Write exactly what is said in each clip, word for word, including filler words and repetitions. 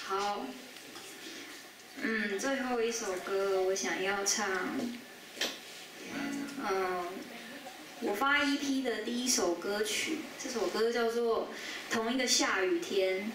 好，嗯，最后一首歌我想要唱，嗯，我发 E P 的第一首歌曲，这首歌叫做《同一个下雨天》。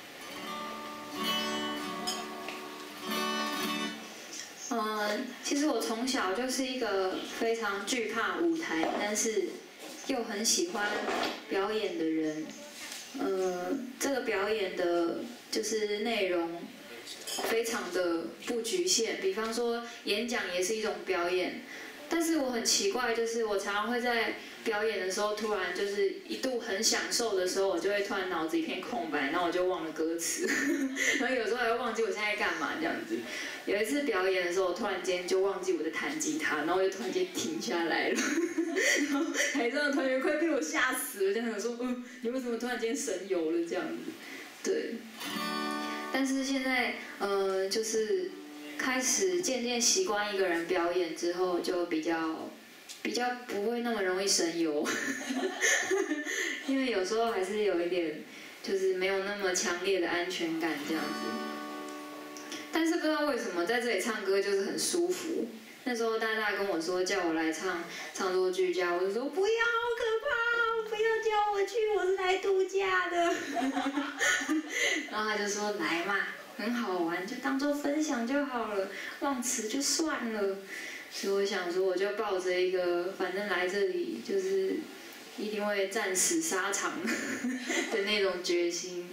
嗯，其实我从小就是一个非常惧怕舞台，但是又很喜欢表演的人。呃，这个表演的就是内容非常的不局限，比方说演讲也是一种表演。但是我很奇怪，就是我常常会在表演的时候，突然就是一度很享受的时候，我就会突然脑子一片空白，然后我就忘了歌词，然后有时候还会忘记我现在干嘛这样子。有一次表演的时候，我突然间就忘记我在弹吉他，然后我就突然间停下来了，然后台上的团员快被我吓死了，这样说，嗯，你为什么突然间神游了这样子？对。但是现在，呃，就是。开始渐渐习惯一个人表演之后，就比较比较不会那么容易神游，因为有时候还是有一点就是没有那么强烈的安全感这样子。但是不知道为什么在这里唱歌就是很舒服。那时候大大跟我说叫我来唱唱作俱佳，我就说不要，好可怕，不要叫我去，我是来度假的。然后他就说来嘛。很好玩，就当做分享就好了，忘词就算了。所以我想说，我就抱着一个反正来这里就是一定会战死沙场的那种决心。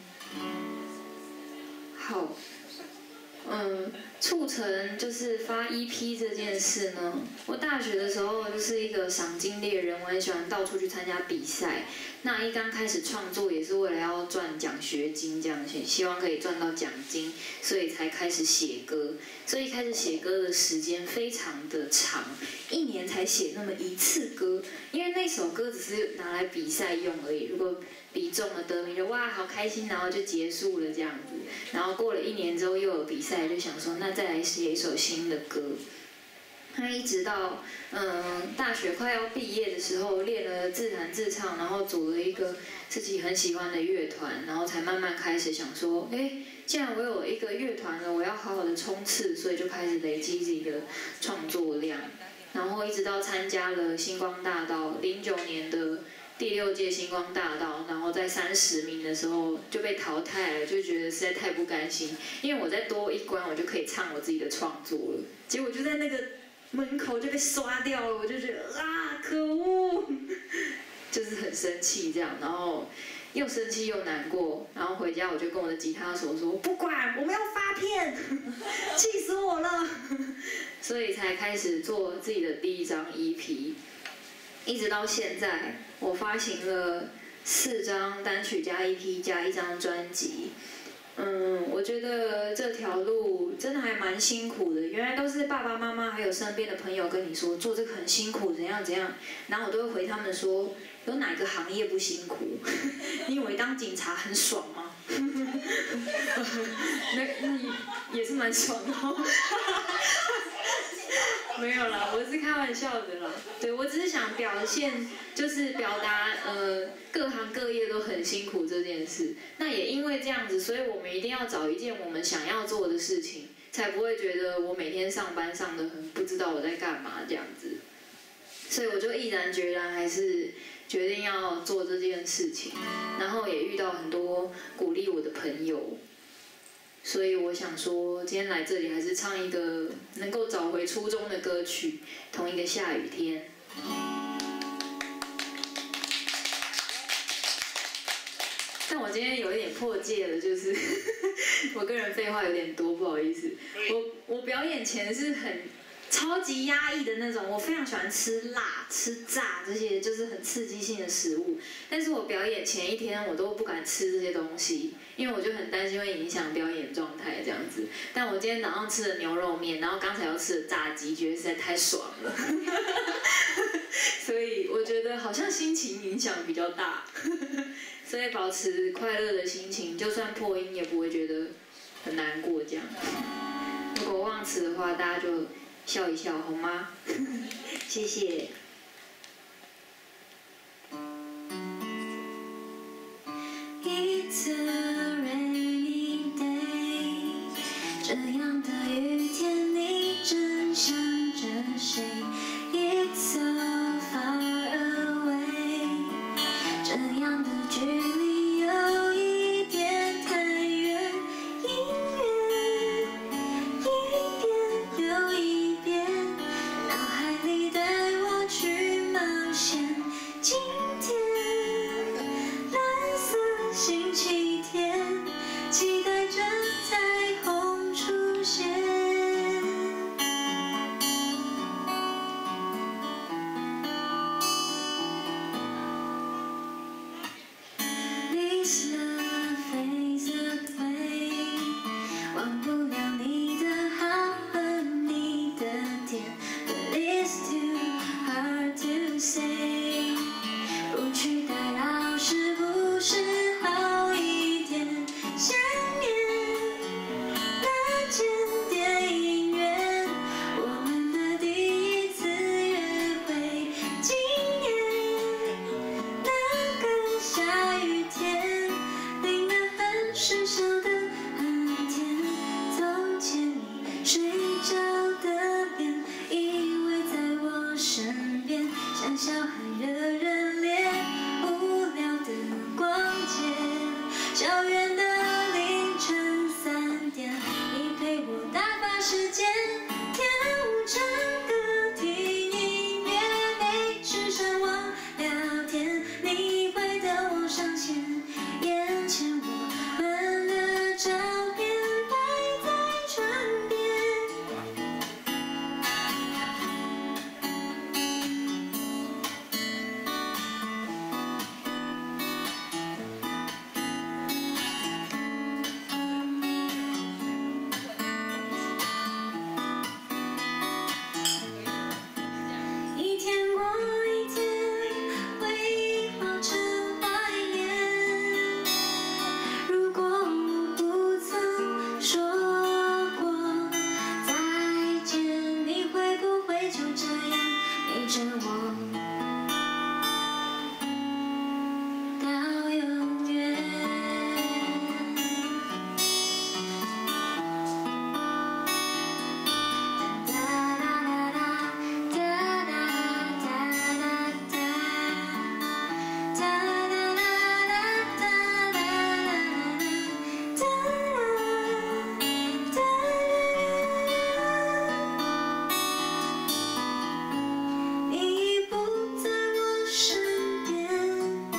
好，嗯，促成就是发 E P 这件事呢，我大学的时候就是一个赏金猎人，我很喜欢到处去参加比赛。那一刚开始创作也是为了要赚奖学金，这样希望可以赚到奖金，所以才开始写歌。所以开始写歌的时间非常的长，一年才写那么一次歌，因为那首歌只是拿来比赛用而已。如果比中了得名就哇好开心，然后就结束了这样子。然后过了一年之后又有比赛，就想说那再来写一首新的歌。他一直到嗯大学快要毕业的时候，练了自弹自唱，然后组了一个自己很喜欢的乐团，然后才慢慢开始想说，哎，既然我有一个乐团了，我要好好的冲刺，所以就开始累积自己的创作量，然后一直到参加了星光大道，零九年的第六届星光大道，然后在三十名的时候就被淘汰了，就觉得实在太不甘心，因为我再多一关，我就可以唱我自己的创作了，结果就在那个门口就被刷掉了，我就觉得啊，可恶，就是很生气这样，然后又生气又难过，然后回家我就跟我的吉他手说，不管，我们要发片，气死我了，所以才开始做自己的第一张 E P， 一直到现在，我发行了四张单曲加 E P 加一张专辑。嗯，我觉得这条路真的还蛮辛苦的。原来都是爸爸妈妈还有身边的朋友跟你说做这个很辛苦，怎样怎样，然后我都会回他们说，有哪个行业不辛苦？你以为当警察很爽吗？那那也是蛮爽的哦。没有啦，我是开玩笑的啦。对，我只是想表现，就是表达呃各行各业都很辛苦这件事。那也因为这样子，所以我们一定要找一件我们想要做的事情，才不会觉得我每天上班上得很不知道我在干嘛这样子。所以我就毅然决然还是决定要做这件事情，然后也遇到很多鼓励我的朋友。所以我想说，今天来这里还是唱一个能够找回初衷的歌曲，《同一个下雨天》。但我今天有一点破戒了，就是我个人废话有点多，不好意思。我我表演前是很超级压抑的那种，我非常喜欢吃辣、吃炸这些就是很刺激性的食物。但是我表演前一天我都不敢吃这些东西，因为我就很担心会影响表演状态这样子。但我今天早上吃了牛肉面，然后刚才又吃了炸鸡，觉得实在太爽了。所以我觉得好像心情影响比较大，所以保持快乐的心情，就算破音也不会觉得很难过这样。如果忘词的话，大家就笑一笑好吗？谢谢。It's a rainy day. 是笑得很甜。从前你睡着的脸，依偎在我身边，像小孩惹人怜。无聊的逛街，校园的凌晨三点，你陪我打发时间，跳舞唱歌听音乐，没事上网聊天，你会等我上线，眼前我们的照片摆在床边。一天过一天，回忆化成怀念。如果我不曾说过再见，你会不会就这样陪着我到永远？哒啦啦啦，哒啦啦哒啦哒，哒啦啦啦哒啦啦啦，哒啦哒啦。你不在我身边，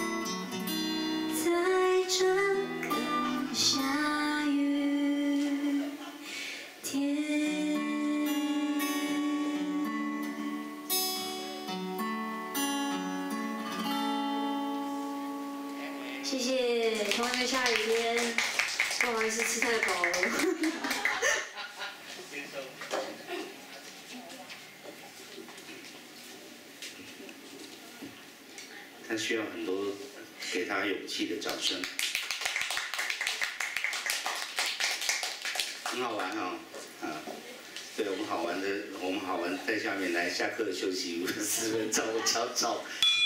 在这个下雨天。谢谢，同一个下雨天，不好意思，吃太饱了。 他需要很多给他勇气的掌声，很好玩哦，啊，对我们好玩的，我们好玩，在下面来下课休息五十四分钟，我瞧瞧。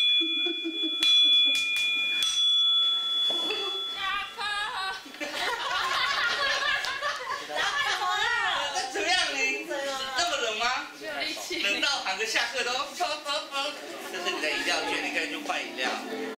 怎么样你？那么冷吗？冷到喊个下课都，这是你的饮料券，你可以去换饮料。